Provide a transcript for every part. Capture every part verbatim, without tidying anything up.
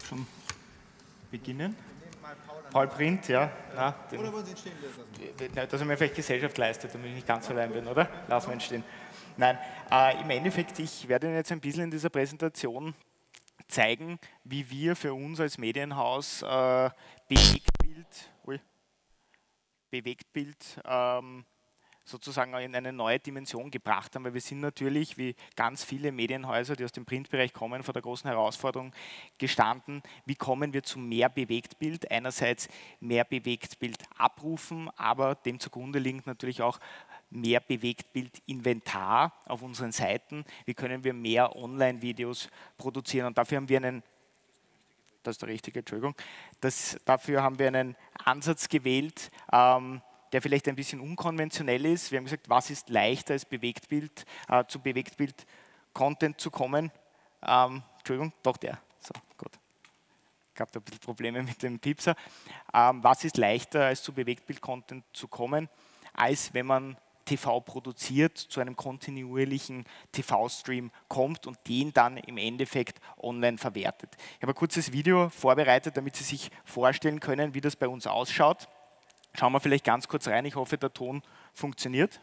schon beginnen. Paul Print, ja. Na, den, oder wollen Sie ihn stehen lassen? Dass er mir vielleicht Gesellschaft leistet, damit ich nicht ganz allein bin, oder? Lassen wir ihn stehen. Nein, äh, im Endeffekt, ich werde Ihnen jetzt ein bisschen in dieser Präsentation zeigen, wie wir für uns als Medienhaus äh, Bewegtbild, ui, Bewegtbild ähm, sozusagen in eine neue Dimension gebracht haben, weil wir sind natürlich, wie ganz viele Medienhäuser, die aus dem Printbereich kommen, vor der großen Herausforderung gestanden, wie kommen wir zu mehr Bewegtbild, einerseits mehr Bewegtbild abrufen, aber dem zugrunde liegt natürlich auch mehr Bewegtbild-Inventar auf unseren Seiten, wie können wir mehr Online-Videos produzieren und dafür haben wir einen das ist der richtige, Entschuldigung, das, dafür haben wir einen Ansatz gewählt, ähm, der vielleicht ein bisschen unkonventionell ist. Wir haben gesagt, was ist leichter als Bewegtbild, äh, zu Bewegtbild-Content zu kommen? Ähm, Entschuldigung, doch der. So, gut. Ich gab da ein bisschen Probleme mit dem Piepser. Ähm, was ist leichter als zu Bewegtbild-Content zu kommen, als wenn man T V produziert, zu einem kontinuierlichen T V-Stream kommt und den dann im Endeffekt online verwertet. Ich habe ein kurzes Video vorbereitet, damit Sie sich vorstellen können, wie das bei uns ausschaut. Schauen wir vielleicht ganz kurz rein. Ich hoffe, der Ton funktioniert.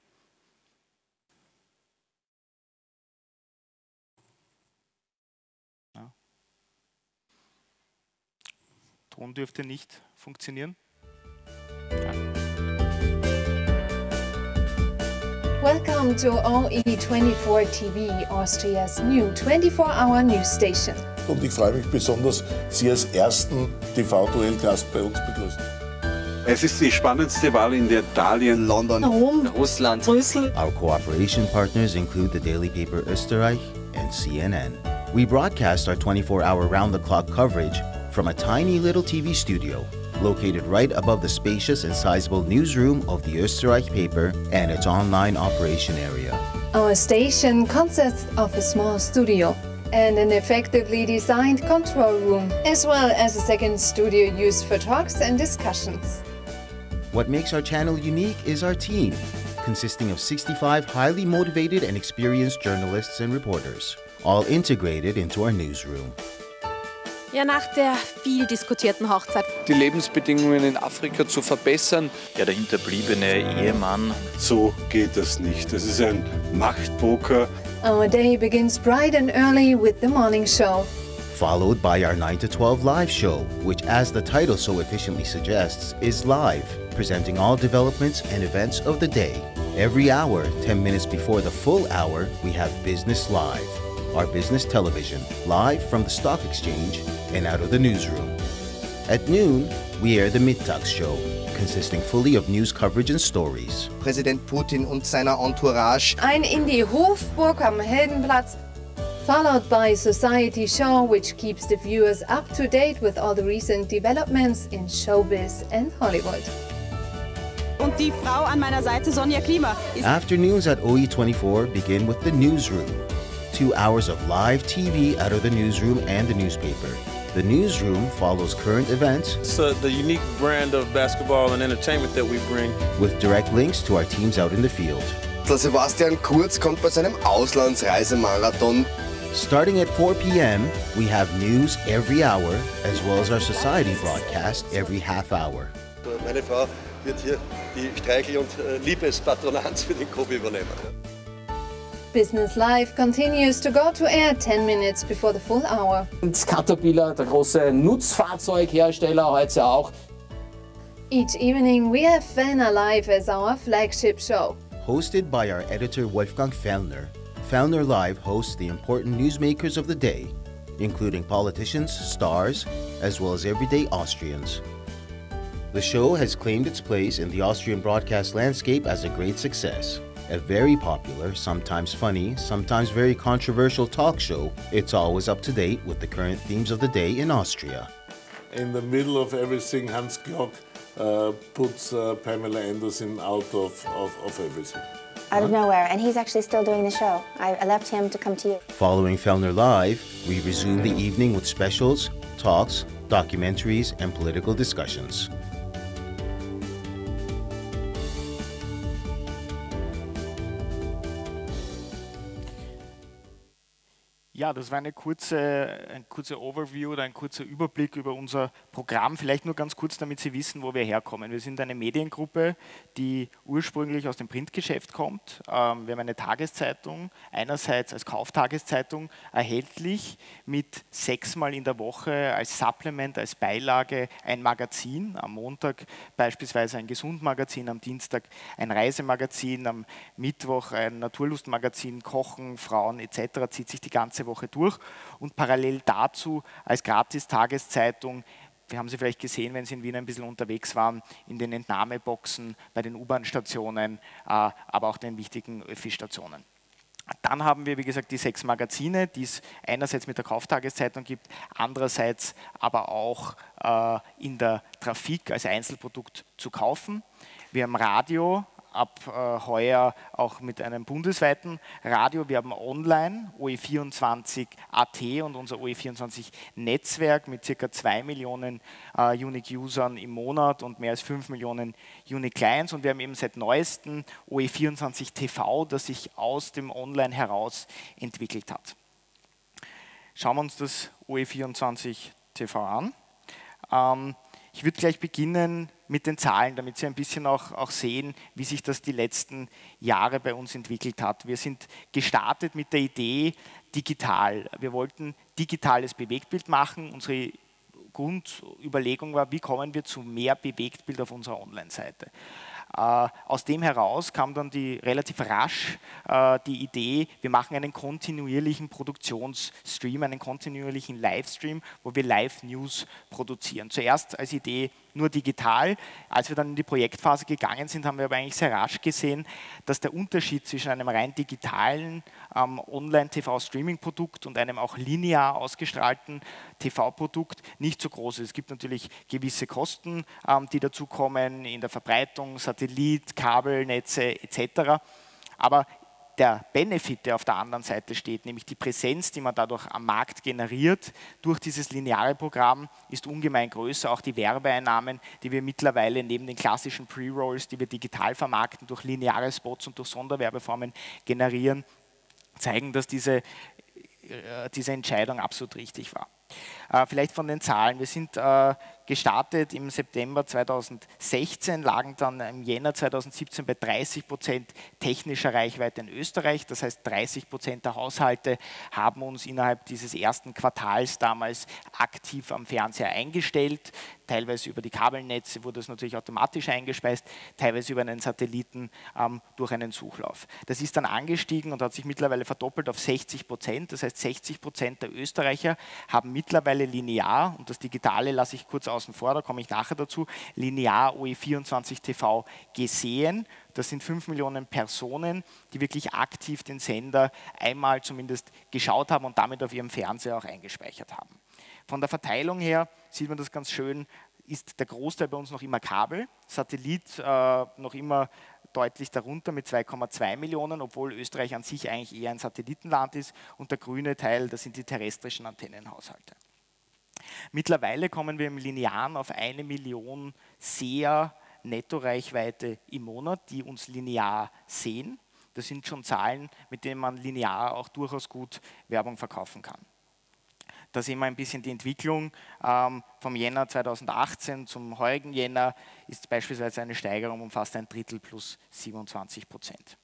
Ja. Ton dürfte nicht funktionieren. Ja. Welcome to O E twenty-four T V, Austria's new twenty-four hour news station. Und ich freue mich besonders, Sie als ersten T V-Duell-Gast bei uns begrüßen. Es ist die spannendste Wahl in Italien, London, Rom, Russland, Brüssel. Our cooperation partners include the daily paper Österreich and C N N. We broadcast our twenty-four hour round-the-clock coverage from a tiny little T V studio located right above the spacious and sizable newsroom of the Österreich paper and its online operation area. Our station consists of a small studio and an effectively designed control room, as well as a second studio used for talks and discussions. What makes our channel unique is our team, consisting of sixty-five highly motivated and experienced journalists and reporters, all integrated into our newsroom. Ja, nach der viel diskutierten Hochzeit. Die Lebensbedingungen in Afrika zu verbessern. Ja, der hinterbliebene Ehemann. So geht das nicht. Das ist ein Machtpoker. Our day begins bright and early with the morning show. Followed by our nine to twelve live show, which, as the title so efficiently suggests, is live, presenting all developments and events of the day. Every hour, ten minutes before the full hour, we have Business Live, our business television, live from the stock exchange and out of the newsroom. At noon, we air the Mittagsshow, consisting fully of news coverage and stories. Präsident Putin und seiner Entourage. Ein in die Hofburg am Heldenplatz. Followed by Society Show, which keeps the viewers up to date with all the recent developments in showbiz and Hollywood. Und die Frau an meiner Seite, Sonja Klima. Afternoons at O E twenty-four begin with the newsroom. Two hours of live T V out of the newsroom and the newspaper. The newsroom follows current events. It's uh, the unique brand of basketball and entertainment that we bring. With direct links to our teams out in the field. Sebastian Kurz kommt bei seinem Auslandsreisemarathon. Starting at four p m, we have news every hour, as well as our society broadcast every half hour. Meine Frau wird hier die Streichel- und Liebespatronanz für den Kobi übernehmen. Business Live continues to go to air ten minutes before the full hour. Und Caterpillar, der große Nutzfahrzeughersteller, heute auch. Each evening we have Fellner Live as our flagship show. Hosted by our editor Wolfgang Fellner, Fellner Live hosts the important newsmakers of the day, including politicians, stars, as well as everyday Austrians. The show has claimed its place in the Austrian broadcast landscape as a great success. A very popular, sometimes funny, sometimes very controversial talk show, it's always up to date with the current themes of the day in Austria. In the middle of everything, Hans Glock uh, puts uh, Pamela Anderson out of, of, of everything. Out of nowhere, and he's actually still doing the show. I, I left him to come to you. Following Fellner Live, we resume the evening with specials, talks, documentaries, and political discussions. Ja, das war eine kurze, ein kurzer Overview oder ein kurzer Überblick über unser Programm. Vielleicht nur ganz kurz, damit Sie wissen, wo wir herkommen. Wir sind eine Mediengruppe, die ursprünglich aus dem Printgeschäft kommt. Ähm, wir haben eine Tageszeitung, einerseits als Kauftageszeitung erhältlich, mit sechsmal in der Woche als Supplement, als Beilage ein Magazin. Am Montag beispielsweise ein Gesundmagazin, am Dienstag ein Reisemagazin, am Mittwoch ein Naturlustmagazin, Kochen, Frauen et cetera zieht sich die ganze Woche durch und parallel dazu als Gratis-Tageszeitung, wir haben Sie vielleicht gesehen, wenn Sie in Wien ein bisschen unterwegs waren, in den Entnahmeboxen, bei den U-Bahn-Stationen, äh, aber auch den wichtigen Öffi-Stationen. Dann haben wir, wie gesagt, die sechs Magazine, die es einerseits mit der Kauftageszeitung gibt, andererseits aber auch äh, in der Trafik als Einzelprodukt zu kaufen. Wir haben Radio, ab äh, heuer auch mit einem bundesweiten Radio. Wir haben online O E vierundzwanzig Punkt A T und unser O E vierundzwanzig Netzwerk mit ca. zwei Millionen äh, Unique-Usern im Monat und mehr als fünf Millionen Unique-Clients. Und wir haben eben seit neuestem O E vierundzwanzig T V, das sich aus dem Online heraus entwickelt hat. Schauen wir uns das O E vierundzwanzig T V an. Ähm, Ich würde gleich beginnen mit den Zahlen, damit Sie ein bisschen auch, auch sehen, wie sich das die letzten Jahre bei uns entwickelt hat. Wir sind gestartet mit der Idee digital. Wir wollten digitales Bewegtbild machen. Unsere Grundüberlegung war, wie kommen wir zu mehr Bewegtbild auf unserer Online-Seite. Äh, aus dem heraus kam dann die relativ rasch äh, die Idee, wir machen einen kontinuierlichen Produktionsstream, einen kontinuierlichen Livestream, wo wir Live-News produzieren. Zuerst als Idee nur digital. Als wir dann in die Projektphase gegangen sind, haben wir aber eigentlich sehr rasch gesehen, dass der Unterschied zwischen einem rein digitalen ähm, Online-T V-Streaming-Produkt und einem auch linear ausgestrahlten T V-Produkt nicht so groß ist. Es gibt natürlich gewisse Kosten, ähm, die dazukommen in der Verbreitung, Satellit, Kabelnetze et cetera. Aber der Benefit, der auf der anderen Seite steht, nämlich die Präsenz, die man dadurch am Markt generiert, durch dieses lineare Programm, ist ungemein größer. Auch die Werbeeinnahmen, die wir mittlerweile neben den klassischen Pre-Rolls, die wir digital vermarkten, durch lineare Spots und durch Sonderwerbeformen generieren, zeigen, dass diese, äh, diese Entscheidung absolut richtig war. Äh, vielleicht von den Zahlen. Wir sind äh, gestartet im September zweitausendsechzehn, lagen dann im Jänner zweitausendsiebzehn bei dreißig Prozent technischer Reichweite in Österreich. Das heißt, dreißig Prozent der Haushalte haben uns innerhalb dieses ersten Quartals damals aktiv am Fernseher eingestellt. Teilweise über die Kabelnetze wurde es natürlich automatisch eingespeist, teilweise über einen Satelliten ähm, durch einen Suchlauf. Das ist dann angestiegen und hat sich mittlerweile verdoppelt auf sechzig Prozent. Das heißt, sechzig Prozent der Österreicher haben mittlerweile linear, und das Digitale lasse ich kurz außen vor, da komme ich nachher dazu, linear O E vierundzwanzig T V gesehen. Das sind fünf Millionen Personen, die wirklich aktiv den Sender einmal zumindest geschaut haben und damit auf ihrem Fernseher auch eingespeichert haben. Von der Verteilung her sieht man das ganz schön, ist der Großteil bei uns noch immer Kabel, Satellit äh, noch immer deutlich darunter mit zwei Komma zwei Millionen, obwohl Österreich an sich eigentlich eher ein Satellitenland ist, und der grüne Teil, das sind die terrestrischen Antennenhaushalte. Mittlerweile kommen wir im Linearen auf eine Million Seher Nettoreichweite im Monat, die uns linear sehen. Das sind schon Zahlen, mit denen man linear auch durchaus gut Werbung verkaufen kann. Da sehen wir ein bisschen die Entwicklung. Ähm, vom Jänner zweitausendachtzehn zum heurigen Jänner ist beispielsweise eine Steigerung um fast ein Drittel plus siebenundzwanzig Prozent.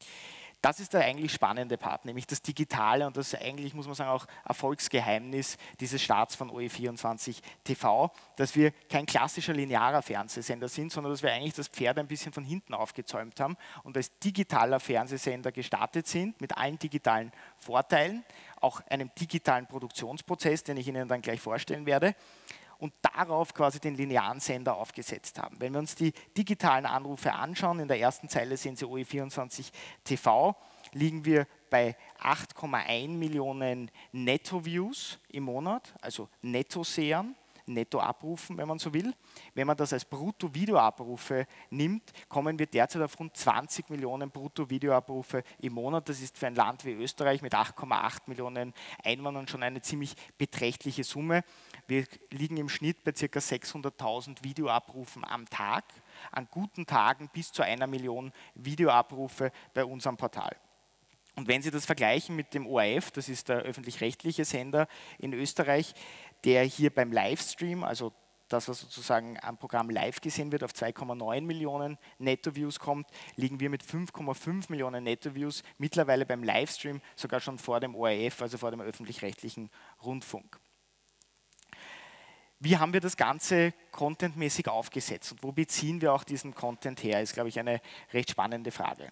Das ist der eigentlich spannende Part, nämlich das Digitale, und das ist eigentlich, muss man sagen, auch Erfolgsgeheimnis dieses Starts von O E vierundzwanzig T V, dass wir kein klassischer linearer Fernsehsender sind, sondern dass wir eigentlich das Pferd ein bisschen von hinten aufgezäumt haben und als digitaler Fernsehsender gestartet sind, mit allen digitalen Vorteilen, auch einem digitalen Produktionsprozess, den ich Ihnen dann gleich vorstellen werde, und darauf quasi den linearen Sender aufgesetzt haben. Wenn wir uns die digitalen Anrufe anschauen, in der ersten Zeile sehen Sie O E vierundzwanzig T V, liegen wir bei acht Komma eins Millionen Netto-Views im Monat, also Netto-Sehern, Netto-Abrufen, wenn man so will. Wenn man das als Brutto-Videoabrufe nimmt, kommen wir derzeit auf rund zwanzig Millionen Brutto-Videoabrufe im Monat. Das ist für ein Land wie Österreich mit acht Komma acht Millionen Einwohnern schon eine ziemlich beträchtliche Summe. Wir liegen im Schnitt bei ca. sechshunderttausend Videoabrufen am Tag, an guten Tagen bis zu einer Million Videoabrufe bei unserem Portal. Und wenn Sie das vergleichen mit dem O R F, das ist der öffentlich-rechtliche Sender in Österreich, der hier beim Livestream, also das, was sozusagen am Programm live gesehen wird, auf zwei Komma neun Millionen Netto-Views kommt, liegen wir mit fünf Komma fünf Millionen Netto-Views mittlerweile beim Livestream sogar schon vor dem O R F, also vor dem öffentlich-rechtlichen Rundfunk. Wie haben wir das Ganze contentmäßig aufgesetzt und wo beziehen wir auch diesen Content her, ist, glaube ich, eine recht spannende Frage.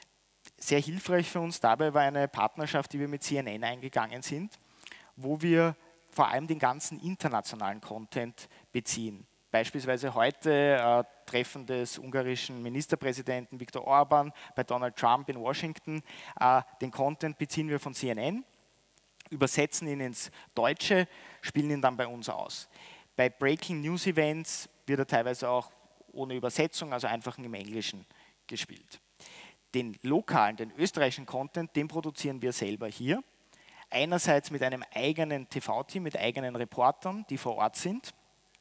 Sehr hilfreich für uns dabei war eine Partnerschaft, die wir mit C N N eingegangen sind, wo wir vor allem den ganzen internationalen Content beziehen. Beispielsweise heute äh, Treffen des ungarischen Ministerpräsidenten Viktor Orbán bei Donald Trump in Washington. Äh, den Content beziehen wir von C N N, übersetzen ihn ins Deutsche, spielen ihn dann bei uns aus. Bei Breaking News Events wird er teilweise auch ohne Übersetzung, also einfach im Englischen gespielt. Den lokalen, den österreichischen Content, den produzieren wir selber hier. Einerseits mit einem eigenen T V-Team, mit eigenen Reportern, die vor Ort sind.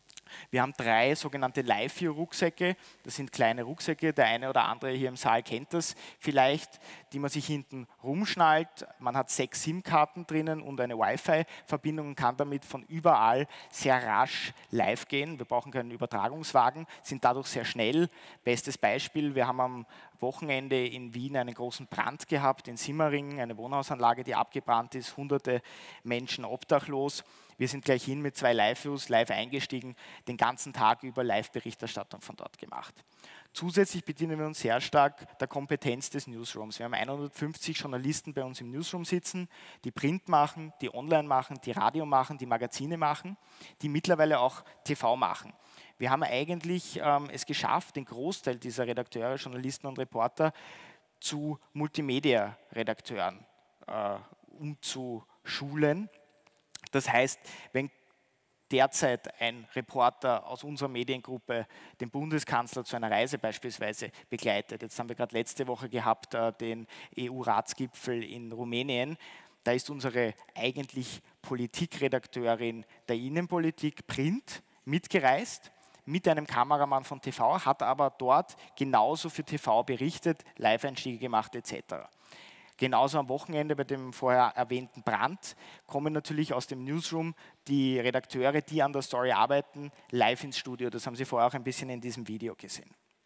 Wir haben drei sogenannte Live-View-Rucksäcke. Das sind kleine Rucksäcke, der eine oder andere hier im Saal kennt das vielleicht, die man sich hinten rumschnallt. Man hat sechs SIM-Karten drinnen und eine Wi-Fi-Verbindung und kann damit von überall sehr rasch live gehen. Wir brauchen keinen Übertragungswagen, sind dadurch sehr schnell. Bestes Beispiel, wir haben am Wochenende in Wien einen großen Brand gehabt, in Simmering, eine Wohnhausanlage, die abgebrannt ist, hunderte Menschen obdachlos. Wir sind gleich hin mit zwei Live-Views, live eingestiegen, den ganzen Tag über Live-Berichterstattung von dort gemacht. Zusätzlich bedienen wir uns sehr stark der Kompetenz des Newsrooms. Wir haben hundertfünfzig Journalisten bei uns im Newsroom sitzen, die Print machen, die Online machen, die Radio machen, die Magazine machen, die mittlerweile auch T V machen. Wir haben eigentlich ähm, es geschafft, den Großteil dieser Redakteure, Journalisten und Reporter zu Multimedia-Redakteuren äh, umzuschulen. Das heißt, wenn derzeit ein Reporter aus unserer Mediengruppe den Bundeskanzler zu einer Reise beispielsweise begleitet, jetzt haben wir gerade letzte Woche gehabt, äh, den E U-Ratsgipfel in Rumänien, da ist unsere eigentlich Politikredakteurin der Innenpolitik Print mitgereist, mit einem Kameramann von T V, hat aber dort genauso für T V berichtet, Live-Einstiege gemacht et cetera. Genauso am Wochenende bei dem vorher erwähnten Brand kommen natürlich aus dem Newsroom die Redakteure, die an der Story arbeiten, live ins Studio. Das haben Sie vorher auch ein bisschen in diesem Video gesehen.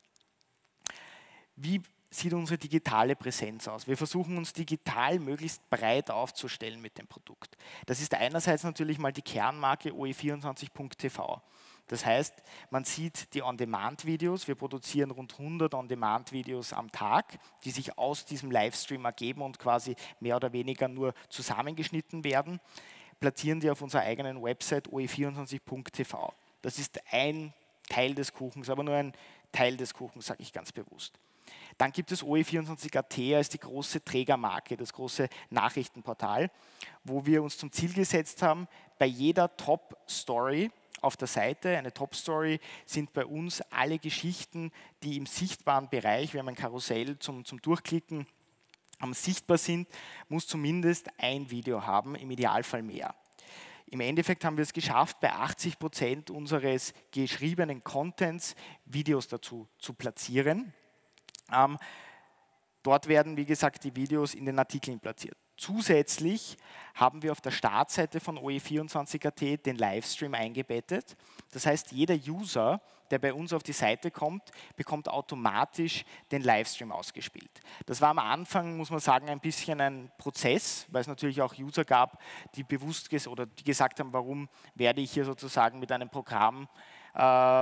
Wie sieht unsere digitale Präsenz aus? Wir versuchen uns digital möglichst breit aufzustellen mit dem Produkt. Das ist einerseits natürlich mal die Kernmarke O E vierundzwanzig Punkt T V. Das heißt, man sieht die On-Demand-Videos. Wir produzieren rund hundert On-Demand-Videos am Tag, die sich aus diesem Livestream ergeben und quasi mehr oder weniger nur zusammengeschnitten werden, platzieren die auf unserer eigenen Website O E vierundzwanzig Punkt T V. Das ist ein Teil des Kuchens, aber nur ein Teil des Kuchens, sage ich ganz bewusst. Dann gibt es O E vierundzwanzig Punkt A T als die große Trägermarke, das große Nachrichtenportal, wo wir uns zum Ziel gesetzt haben, bei jeder Top-Story auf der Seite, eine Top-Story, sind bei uns alle Geschichten, die im sichtbaren Bereich, wir haben ein Karussell zum, zum Durchklicken, um, sichtbar sind, muss zumindest ein Video haben, im Idealfall mehr. Im Endeffekt haben wir es geschafft, bei achtzig Prozent unseres geschriebenen Contents Videos dazu zu platzieren. Ähm, dort werden, wie gesagt, die Videos in den Artikeln platziert. Zusätzlich haben wir auf der Startseite von O E vierundzwanzig Punkt A T den Livestream eingebettet. Das heißt, jeder User, der bei uns auf die Seite kommt, bekommt automatisch den Livestream ausgespielt. Das war am Anfang, muss man sagen, ein bisschen ein Prozess, weil es natürlich auch User gab, die bewusst ges- oder die gesagt haben, warum werde ich hier sozusagen mit einem Programm äh,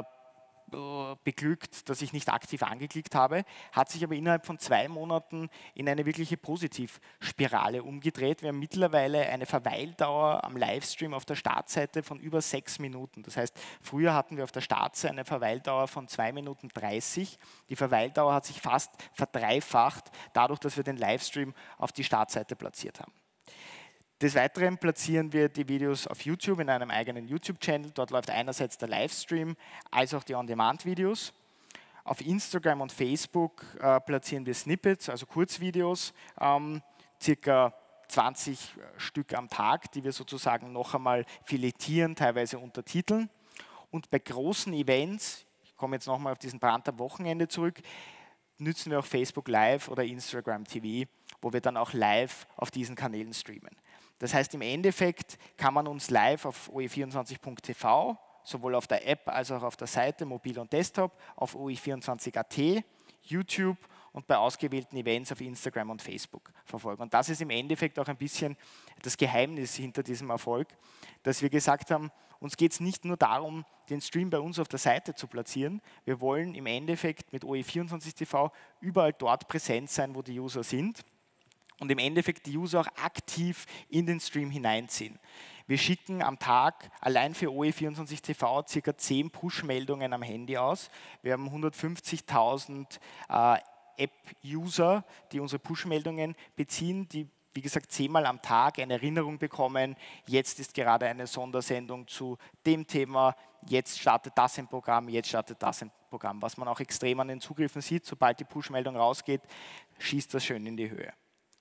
beglückt, dass ich nicht aktiv angeklickt habe, hat sich aber innerhalb von zwei Monaten in eine wirkliche Positivspirale umgedreht. Wir haben mittlerweile eine Verweildauer am Livestream auf der Startseite von über sechs Minuten. Das heißt, früher hatten wir auf der Startseite eine Verweildauer von zwei Minuten dreißig. Die Verweildauer hat sich fast verdreifacht, dadurch, dass wir den Livestream auf die Startseite platziert haben. Des Weiteren platzieren wir die Videos auf YouTube in einem eigenen YouTube-Channel. Dort läuft einerseits der Livestream als auch die On-Demand-Videos. Auf Instagram und Facebook äh, platzieren wir Snippets, also Kurzvideos, ähm, circa zwanzig Stück am Tag, die wir sozusagen noch einmal filetieren, teilweise untertiteln. Und bei großen Events, ich komme jetzt nochmal auf diesen Brand am Wochenende zurück, nützen wir auch Facebook Live oder Instagram T V wo wir dann auch live auf diesen Kanälen streamen. Das heißt, im Endeffekt kann man uns live auf o e vierundzwanzig punkt t v, sowohl auf der App als auch auf der Seite, mobil und Desktop, auf o e vierundzwanzig punkt a t, YouTube und bei ausgewählten Events auf Instagram und Facebook verfolgen. Und das ist im Endeffekt auch ein bisschen das Geheimnis hinter diesem Erfolg, dass wir gesagt haben, uns geht es nicht nur darum, den Stream bei uns auf der Seite zu platzieren. Wir wollen im Endeffekt mit o e vierundzwanzig punkt t v überall dort präsent sein, wo die User sind und im Endeffekt die User auch aktiv in den Stream hineinziehen. Wir schicken am Tag allein für o e vierundzwanzig punkt t v circa zehn Push-Meldungen am Handy aus. Wir haben hundertfünfzigtausend äh, App-User, die unsere Push-Meldungen beziehen, die, wie gesagt, zehnmal am Tag eine Erinnerung bekommen. Jetzt ist gerade eine Sondersendung zu dem Thema. Jetzt startet das im Programm, jetzt startet das im Programm. Was man auch extrem an den Zugriffen sieht, sobald die Push-Meldung rausgeht, schießt das schön in die Höhe.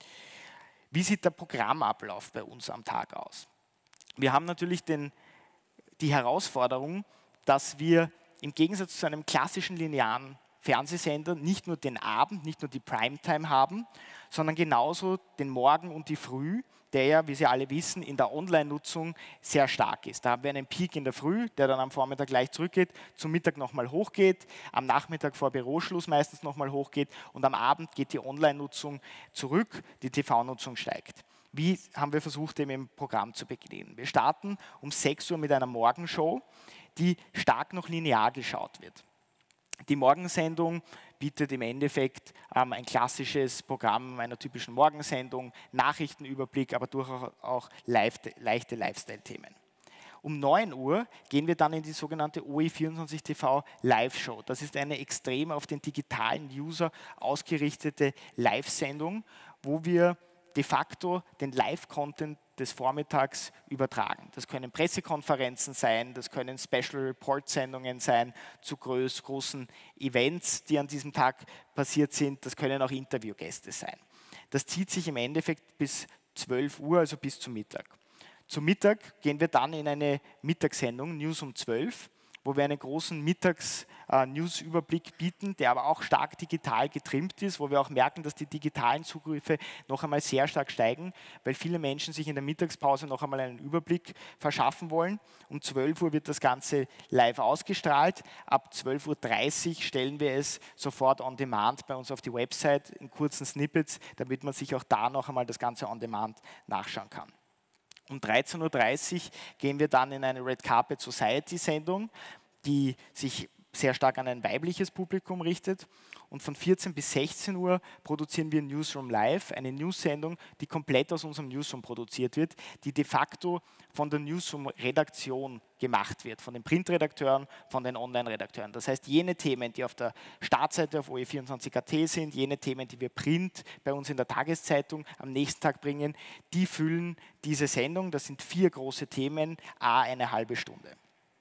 Wie sieht der Programmablauf bei uns am Tag aus? Wir haben natürlich den, die Herausforderung, dass wir im Gegensatz zu einem klassischen linearen Fernsehsender nicht nur den Abend, nicht nur die Primetime haben, sondern genauso den Morgen und die Früh, der ja, wie Sie alle wissen, in der Online-Nutzung sehr stark ist. Da haben wir einen Peak in der Früh, der dann am Vormittag gleich zurückgeht, zum Mittag nochmal hochgeht, am Nachmittag vor Büroschluss meistens nochmal hochgeht und am Abend geht die Online-Nutzung zurück, die T V-Nutzung steigt. Wie haben wir versucht, dem im Programm zu begegnen? Wir starten um sechs Uhr mit einer Morgenshow, die stark noch linear geschaut wird. Die Morgensendung bietet im Endeffekt ähm, ein klassisches Programm einer typischen Morgensendung, Nachrichtenüberblick, aber durchaus auch live, leichte Lifestyle-Themen. Um neun Uhr gehen wir dann in die sogenannte o e vierundzwanzig punkt t v Live-Show. Das ist eine extrem auf den digitalen User ausgerichtete Live-Sendung, wo wir de facto den Live-Content des Vormittags übertragen. Das können Pressekonferenzen sein, das können Special Report-Sendungen sein zu groß, großen Events, die an diesem Tag passiert sind. Das können auch Interviewgäste sein. Das zieht sich im Endeffekt bis zwölf Uhr, also bis zum Mittag. Zum Mittag gehen wir dann in eine Mittagssendung, News um zwölf, wo wir einen großen Mittags-News-Überblick bieten, der aber auch stark digital getrimmt ist, wo wir auch merken, dass die digitalen Zugriffe noch einmal sehr stark steigen, weil viele Menschen sich in der Mittagspause noch einmal einen Überblick verschaffen wollen. Um zwölf Uhr wird das Ganze live ausgestrahlt. Ab zwölf Uhr dreißig stellen wir es sofort on demand bei uns auf die Website in kurzen Snippets, damit man sich auch da noch einmal das Ganze on demand nachschauen kann. Um dreizehn Uhr dreißig gehen wir dann in eine Red Carpet Society Sendung, die sich sehr stark an ein weibliches Publikum richtet. Und von vierzehn bis sechzehn Uhr produzieren wir Newsroom Live, eine News-Sendung, die komplett aus unserem Newsroom produziert wird, die de facto von der Newsroom-Redaktion gemacht wird, von den Printredakteuren, von den Online-Redakteuren. Das heißt, jene Themen, die auf der Startseite auf o e vierundzwanzig punkt a t sind, jene Themen, die wir Print bei uns in der Tageszeitung am nächsten Tag bringen, die füllen diese Sendung. Das sind vier große Themen, a eine halbe Stunde.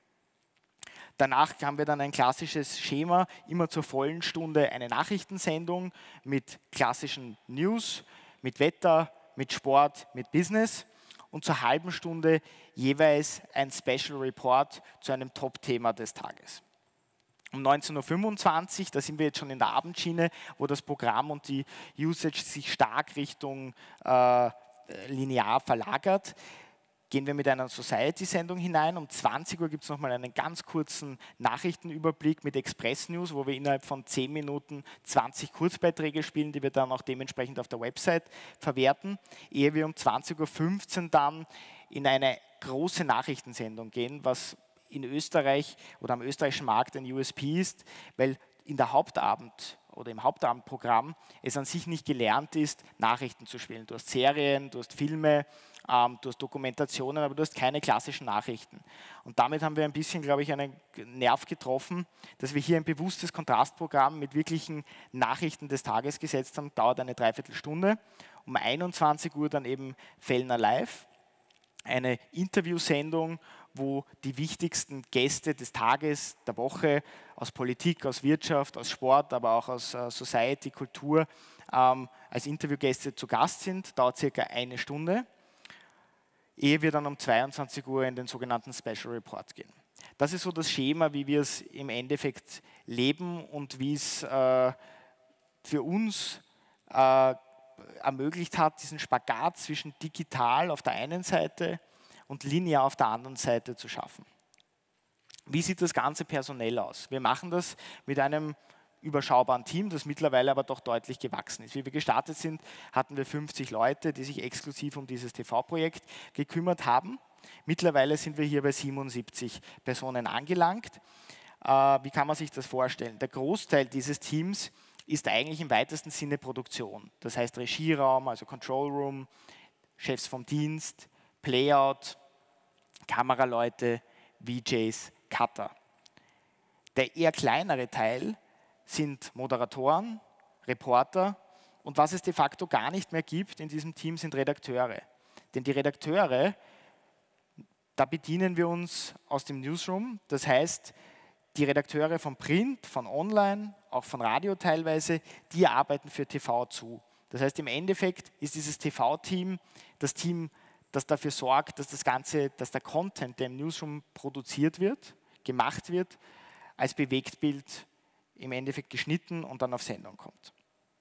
Danach haben wir dann ein klassisches Schema, immer zur vollen Stunde eine Nachrichtensendung mit klassischen News, mit Wetter, mit Sport, mit Business und zur halben Stunde jeweils ein Special Report zu einem Top-Thema des Tages. Um neunzehn Uhr fünfundzwanzig, da sind wir jetzt schon in der Abendschiene, wo das Programm und die Usage sich stark Richtung äh, linear verlagert, gehen wir mit einer Society-Sendung hinein. Um zwanzig Uhr gibt es nochmal einen ganz kurzen Nachrichtenüberblick mit Express News, wo wir innerhalb von zehn Minuten zwanzig Kurzbeiträge spielen, die wir dann auch dementsprechend auf der Website verwerten, ehe wir um zwanzig Uhr fünfzehn dann in eine große Nachrichtensendung gehen, was in Österreich oder am österreichischen Markt ein U S P ist, weil in der Hauptabend oder im Hauptabendprogramm es an sich nicht gelernt ist, Nachrichten zu spielen. Du hast Serien, du hast Filme, ähm, du hast Dokumentationen, aber du hast keine klassischen Nachrichten. Und damit haben wir ein bisschen, glaube ich, einen Nerv getroffen, dass wir hier ein bewusstes Kontrastprogramm mit wirklichen Nachrichten des Tages gesetzt haben, dauert eine Dreiviertelstunde. Um einundzwanzig Uhr dann eben Fellner Live, eine Interviewsendung, wo die wichtigsten Gäste des Tages, der Woche aus Politik, aus Wirtschaft, aus Sport, aber auch aus äh, Society, Kultur ähm, als Interviewgäste zu Gast sind, dauert circa eine Stunde, ehe wir dann um zweiundzwanzig Uhr in den sogenannten Special Report gehen. Das ist so das Schema, wie wir es im Endeffekt leben und wie es äh, für uns äh, ermöglicht hat, diesen Spagat zwischen digital auf der einen Seite und linear auf der anderen Seite zu schaffen. Wie sieht das Ganze personell aus? Wir machen das mit einem überschaubaren Team, das mittlerweile aber doch deutlich gewachsen ist. Wie wir gestartet sind, hatten wir fünfzig Leute, die sich exklusiv um dieses T V-Projekt gekümmert haben. Mittlerweile sind wir hier bei siebenundsiebzig Personen angelangt. Äh, wie kann man sich das vorstellen? Der Großteil dieses Teams ist eigentlich im weitesten Sinne Produktion. Das heißt Regieraum, also Control Room, Chefs vom Dienst, Playout, Kameraleute, V Js, Cutter. Der eher kleinere Teil sind Moderatoren, Reporter und was es de facto gar nicht mehr gibt in diesem Team sind Redakteure. Denn die Redakteure, da bedienen wir uns aus dem Newsroom, das heißt, die Redakteure von Print, von Online, auch von Radio teilweise, die arbeiten für T V zu. Das heißt, im Endeffekt ist dieses T V-Team das Team, das dafür sorgt, dass das Ganze, dass der Content, der im Newsroom produziert wird, gemacht wird, als Bewegtbild im Endeffekt geschnitten und dann auf Sendung kommt.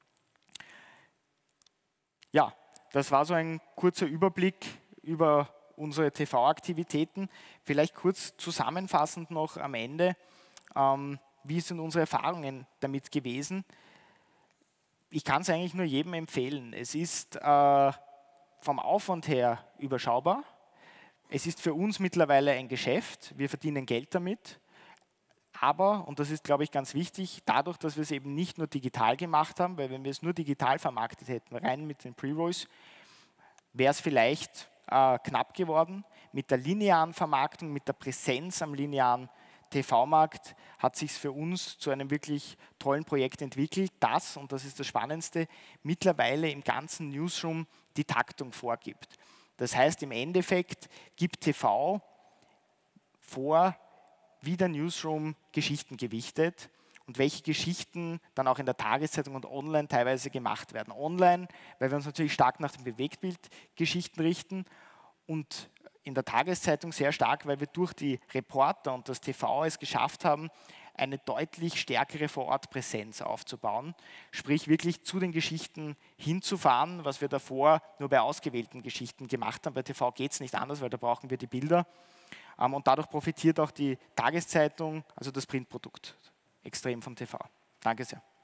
Ja, das war so ein kurzer Überblick über unsere T V-Aktivitäten. Vielleicht kurz zusammenfassend noch am Ende, ähm, wie sind unsere Erfahrungen damit gewesen? Ich kann es eigentlich nur jedem empfehlen. Es ist äh, vom Aufwand her überschaubar. Es ist für uns mittlerweile ein Geschäft. Wir verdienen Geld damit. Aber, und das ist, glaube ich, ganz wichtig, dadurch, dass wir es eben nicht nur digital gemacht haben, weil wenn wir es nur digital vermarktet hätten, rein mit den Pre-Rolls, wäre es vielleicht äh, knapp geworden. Mit der linearen Vermarktung, mit der Präsenz am linearen T V-Markt hat sich es für uns zu einem wirklich tollen Projekt entwickelt, das, und das ist das Spannendste, mittlerweile im ganzen Newsroom die Taktung vorgibt. Das heißt, im Endeffekt gibt T V vor, wie der Newsroom Geschichten gewichtet und welche Geschichten dann auch in der Tageszeitung und online teilweise gemacht werden. Online, weil wir uns natürlich stark nach den Bewegtbildgeschichten richten und in der Tageszeitung sehr stark, weil wir durch die Reporter und das T V es geschafft haben, eine deutlich stärkere Vorortpräsenz aufzubauen, sprich wirklich zu den Geschichten hinzufahren, was wir davor nur bei ausgewählten Geschichten gemacht haben. Bei T V geht es nicht anders, weil da brauchen wir die Bilder. Und dadurch profitiert auch die Tageszeitung, also das Printprodukt, extrem vom T V. Danke sehr.